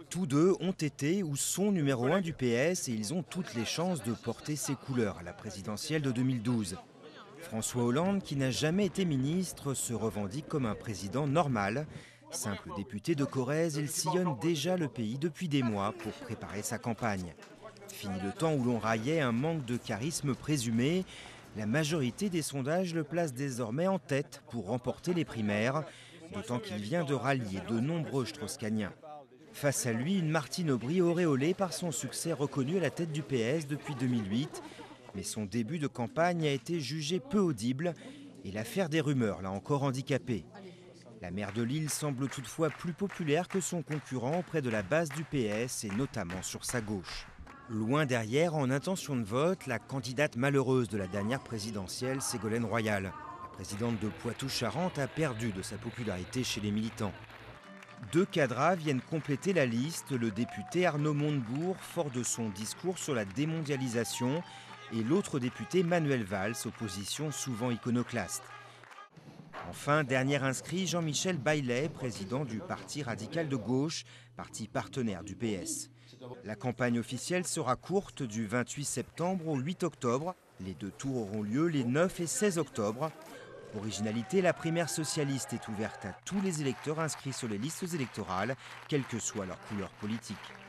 Tous deux ont été ou sont numéro 1 du PS et ils ont toutes les chances de porter ses couleurs à la présidentielle de 2012. François Hollande, qui n'a jamais été ministre, se revendique comme un président normal. Simple député de Corrèze, il sillonne déjà le pays depuis des mois pour préparer sa campagne. Fini le temps où l'on raillait un manque de charisme présumé. La majorité des sondages le place désormais en tête pour remporter les primaires, d'autant qu'il vient de rallier de nombreux Strauss-Kahniens. Face à lui, une Martine Aubry auréolée par son succès reconnu à la tête du PS depuis 2008. Mais son début de campagne a été jugé peu audible et l'affaire des rumeurs l'a encore handicapé. La maire de Lille semble toutefois plus populaire que son concurrent auprès de la base du PS et notamment sur sa gauche. Loin derrière, en intention de vote, la candidate malheureuse de la dernière présidentielle, Ségolène Royal. La présidente de Poitou-Charentes a perdu de sa popularité chez les militants. Deux cadras viennent compléter la liste, le député Arnaud Montebourg, fort de son discours sur la démondialisation, et l'autre député Manuel Valls, opposition souvent iconoclaste. Enfin, dernier inscrit, Jean-Michel Baillet, président du Parti radical de gauche, parti partenaire du PS. La campagne officielle sera courte du 28 septembre au 8 octobre. Les deux tours auront lieu les 9 et 16 octobre. Originalité, la primaire socialiste est ouverte à tous les électeurs inscrits sur les listes électorales, quelle que soit leur couleur politique.